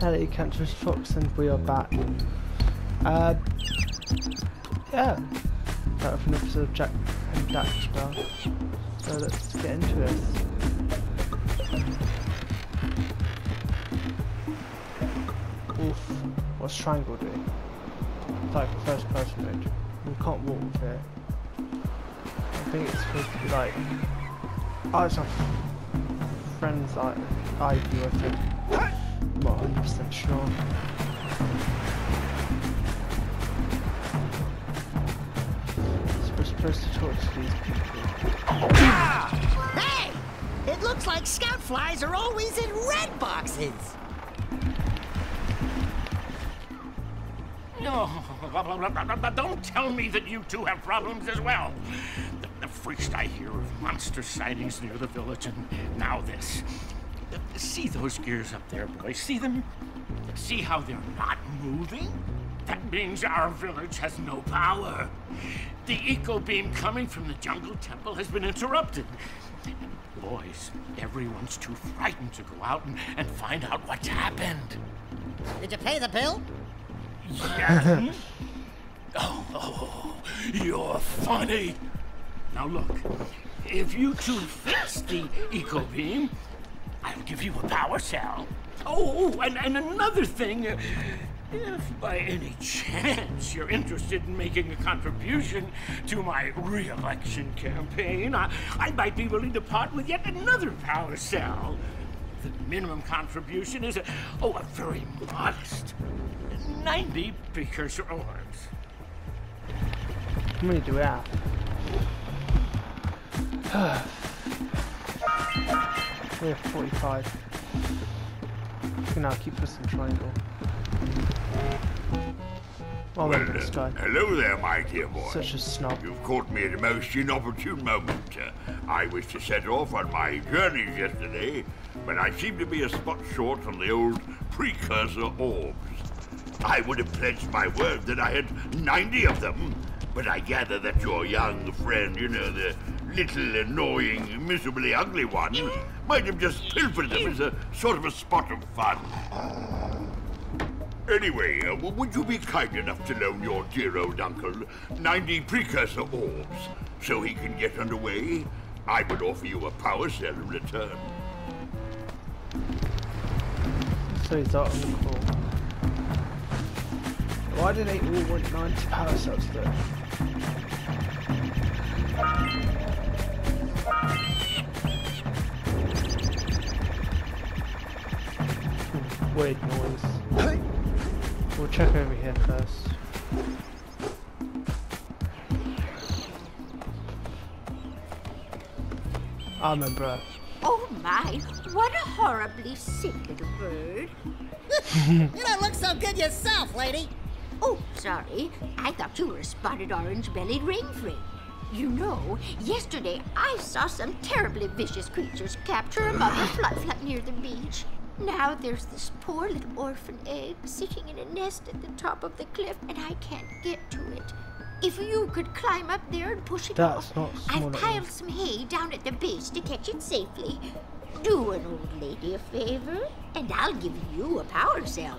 Hello, Cancerous Fox, and we are back. Yeah, that was an episode of Jak and Daxter. So let's get into it. Oof, what's triangle doing? It's like first person mode. We can't walk with it. I think it's supposed to be like, oh, it's our friend's like ID, I think. I'm not 100% sure. We're supposed to talk to these people. Hey! It looks like scout flies are always in red boxes. No, don't tell me that you two have problems as well. The first I hear of monster sightings near the village, and now this. See those gears up there, boys? See them? See how they're not moving? That means our village has no power. The eco beam coming from the jungle temple has been interrupted. Boys, everyone's too frightened to go out and find out what's happened. Did you pay the bill? Yeah. Oh, you're funny. Now look, if you two fix the eco beam, I'll give you a power cell. Oh, and another thing, if by any chance you're interested in making a contribution to my re-election campaign, I might be willing to part with yet another power cell. The minimum contribution is a very modest 90 precursor orbs. How many do we have? We have 45. You can now keep us in triangle. Oh, Well, this guy. hello there, my dear boy. Such a snob. You've caught me at a most inopportune moment. I was to set off on my journeys yesterday, but I seem to be a spot short on the old precursor orbs. I would have pledged my word that I had 90 of them, but I gather that your young friend, you know, the little annoying, miserably ugly one, might have just pilfered them as a sort of a spot of fun. Anyway, would you be kind enough to loan your dear old uncle 90 precursor orbs so he can get underway? I would offer you a power cell in return. So he's out on the call. Why do they all want 90 power cells though? Weird noise. We'll check over here first. I remember. Oh my, what a horribly sick little bird. You don't look so good yourself, lady. Oh, sorry. I thought you were a spotted orange-bellied rainfree. You know, yesterday I saw some terribly vicious creatures capture a mother flut near the beach. Now there's this poor little orphan egg sitting in a nest at the top of the cliff, and I can't get to it. If you could climb up there and push it off, I've piled some hay down at the base to catch it safely. Do an old lady a favor, and I'll give you a power cell.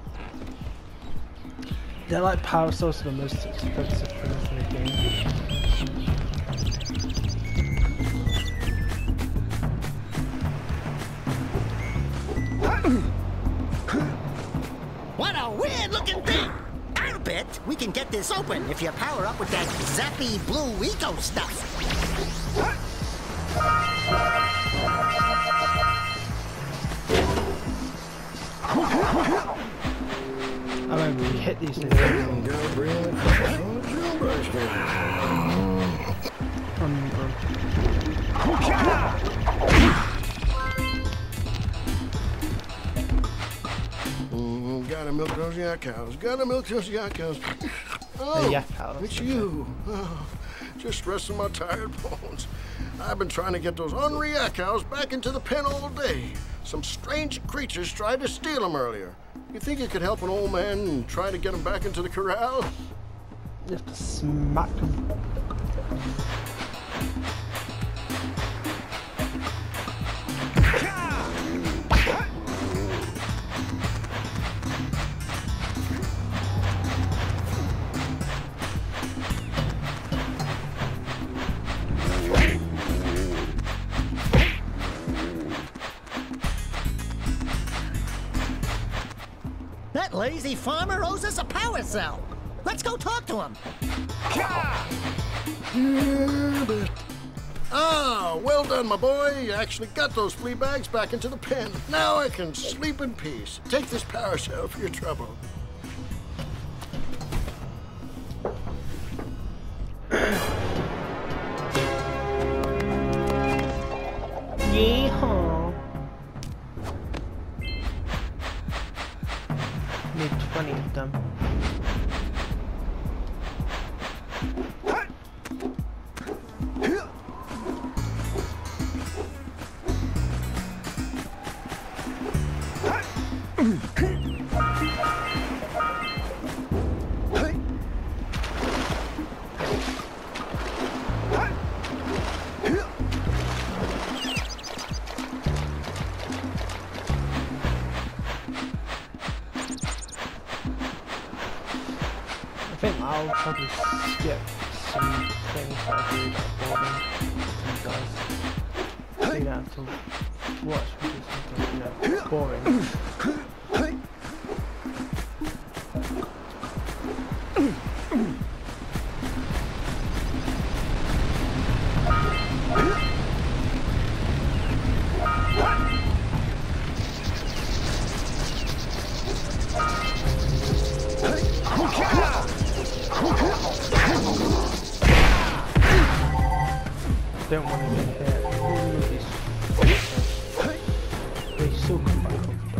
They're like power cells are the most expensive things in the game. What a weird-looking thing! I'll bet we can get this open if you power up with that zappy blue eco stuff. I remember we hit these things. Gotta milk those yak cows. Gotta milk those yak cows. Oh, yak cows. It's you. Oh, just resting my tired bones. I've been trying to get those ornery yak cows back into the pen all day. Some strange creatures tried to steal them earlier. You think you could help an old man and try to get them back into the corral? You have to smack them. That lazy farmer owes us a power cell. Let's go talk to him. Ah, well done, my boy. You actually got those flea bags back into the pen. Now I can sleep in peace. Take this power cell for your trouble. Yeehaw! Need 20 of them. I think I'll probably skip some things that I do that bore me. You guys do that to watch because something, you know, boring. Don't want to get hit. They still come back up.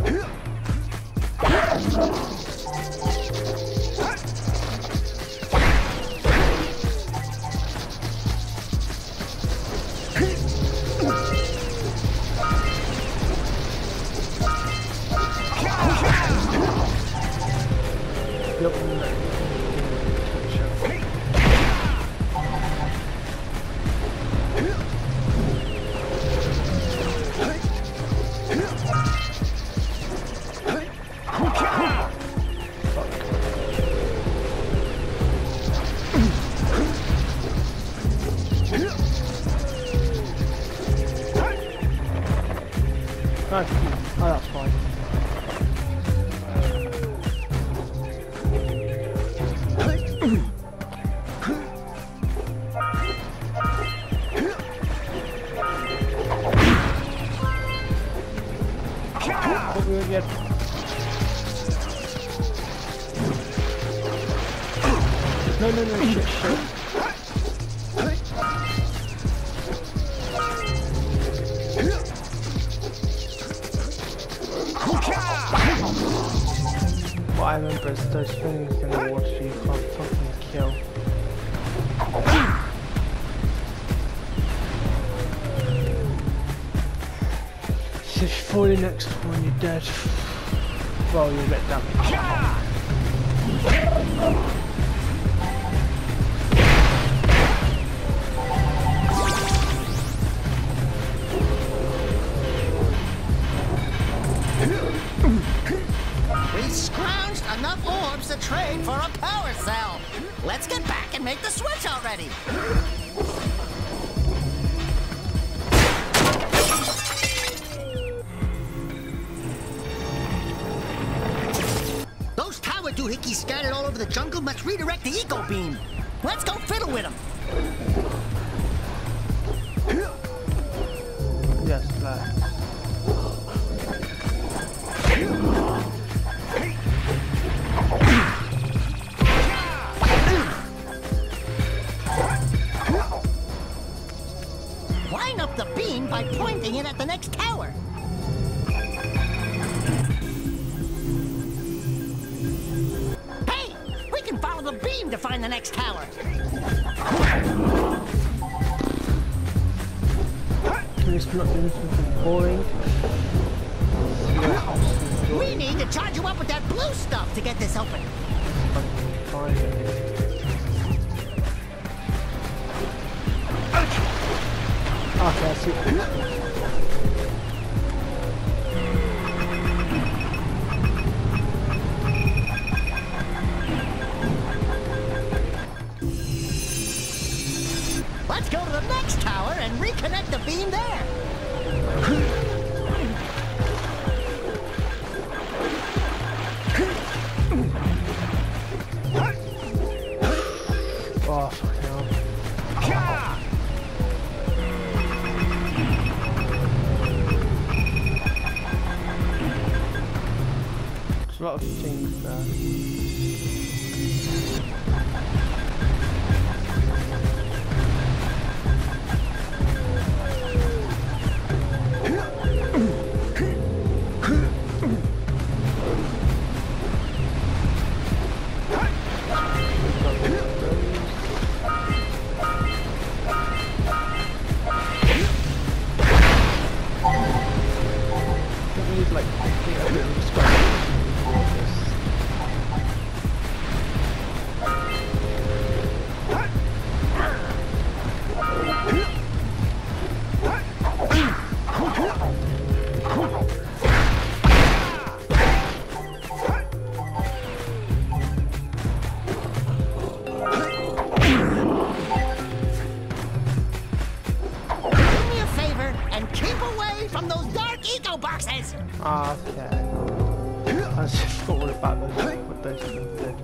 Yep. No, oh, that's fine. What we get? No, shit. What I remember is those things in the water you can't fucking kill. So if you fall in next to one, you're dead. Well, you'll get damaged. We scrounged enough orbs to trade for a power cell. Let's get back and make the switch already. Those tower doohickeys scattered all over the jungle must redirect the eco beam. Let's go fiddle with them. Yes, that. Line up the beam by pointing it at the next tower. Hey, we can follow the beam to find the next tower. Can this not do something boring? We need to charge you up with that blue stuff to get this open. Fine. Okay, I see. Let's go to the next tower and reconnect the beam there. a lot of things there. Okay. I was just thought about what those things did.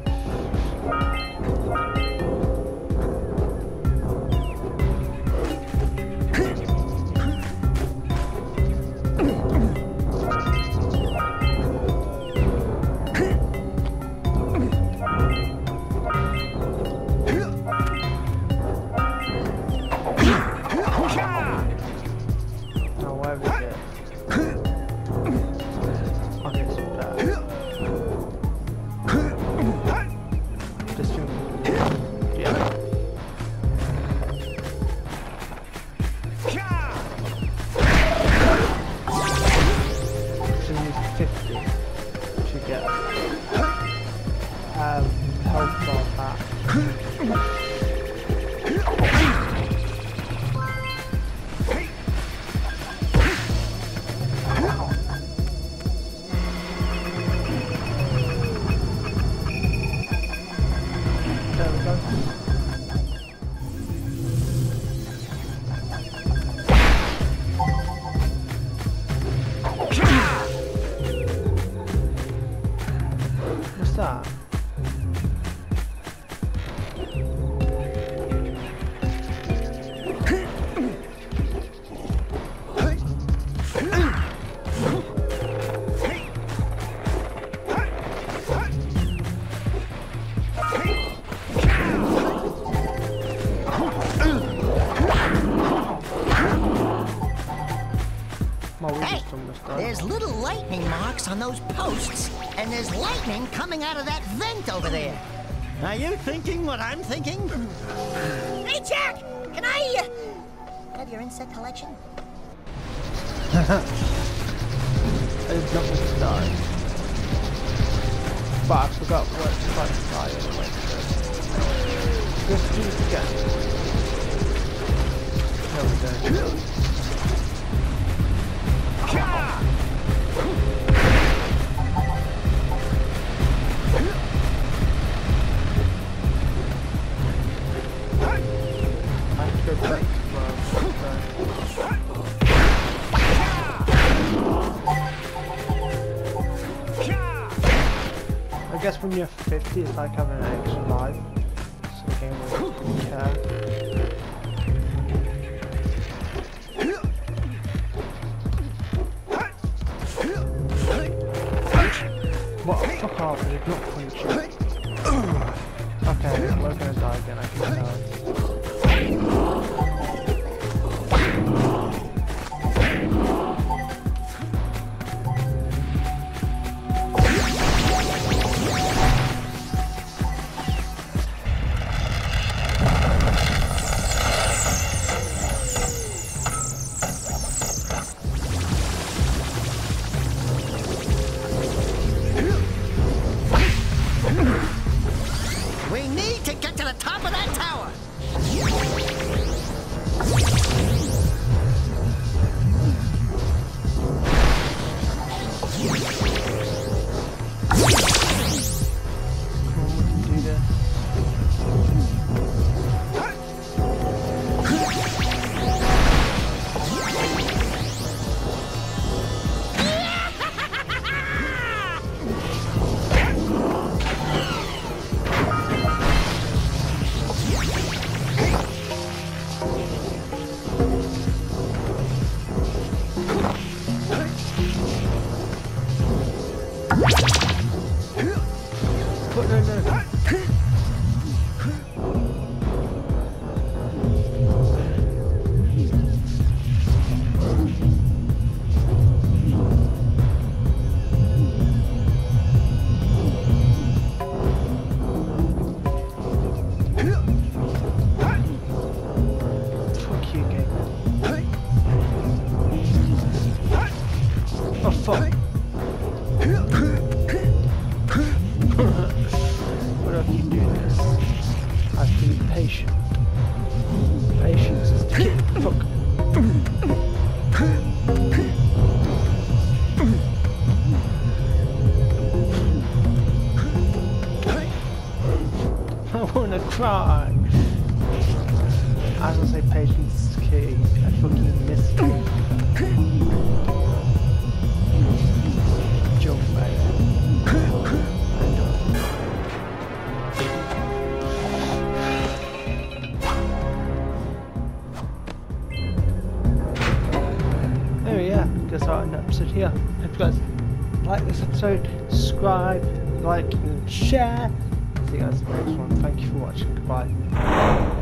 There's little lightning marks on those posts, and there's lightning coming out of that vent over there. Are you thinking what I'm thinking? Hey, Jack! Can I have your insect collection? I did not want to die. But I forgot what to try to die anyway, so... Let's do it again. No, we don't. I guess when you're 50, it's like having an extra life, so the game will really care. What? Fuck off, I did not punch you. Okay, we're gonna die again, I can tell. Cry. As I say, patience is key. I fucking missed it. Jump right there we are. Guess I'll end the episode here. Hope you guys like this episode. Subscribe, like, and share. See you guys in the next one. Thank you for watching. Goodbye.